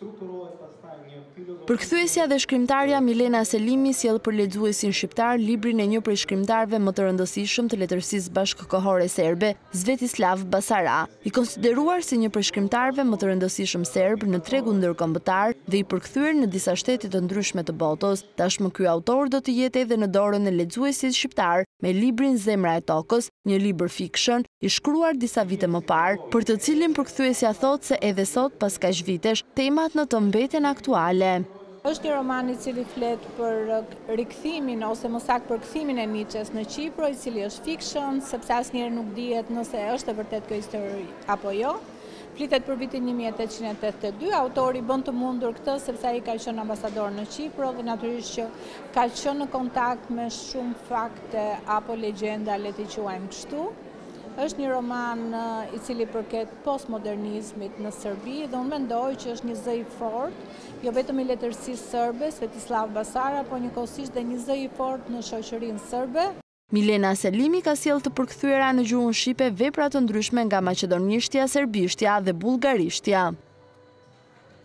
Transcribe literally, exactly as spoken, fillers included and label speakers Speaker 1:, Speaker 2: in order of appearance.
Speaker 1: Përkthyesja dhe shkrimtarja Milena Selimi sjell për lexuesin shqiptar librin e një prej shkrimtarëve më të rëndësishëm të letërsisë bashkëkohore serbe, Svetislav Basara, i konsideruar si një prej shkrimtarëve më të rëndësishëm serb në tregun ndërkombëtar dhe i përkthyer në disa shtete të ndryshme të botës. Tashmë ky autor do të jetë edhe në dorën e lexuesit shqiptar me librin Zemra e Tokës, një libër fiction i shkruar disa vite më parë, për të cilin përkthyesja thotë se edhe sot pas kaq vitesh temat në të mbeten aktuale.
Speaker 2: Është një roman i cili flet për rikthimin ose më saktë për kthimin e Nietzsches në Qipër, i cili është fiction, sepse asnjëherë nuk dihet nëse është e vërtet kjo histori apo jo. Flitet për vitin një mijë e tetëqind e tetëdhjetë e dy, autori bën të mundur këtë sepse ai ka qenë ambasador në Qipër dhe natyrisht që ka qenë në kontakt me shumë fakte apo legjenda, le t'i quajmë kështu. Është një roman i cili përket postmodernizmit në Serbi dhe unë mendoj që është një zë i fortë, jo vetëm i letërsisë serbe, Svetislav Basara, por njëkohësisht dhe një zë i fortë në shoqërinë serbe.
Speaker 1: Milena Selimi ka sjellë të përkthyera në gjuhën shqipe vepra të ndryshme nga maqedonishtja, serbishtja dhe bullgarishtja.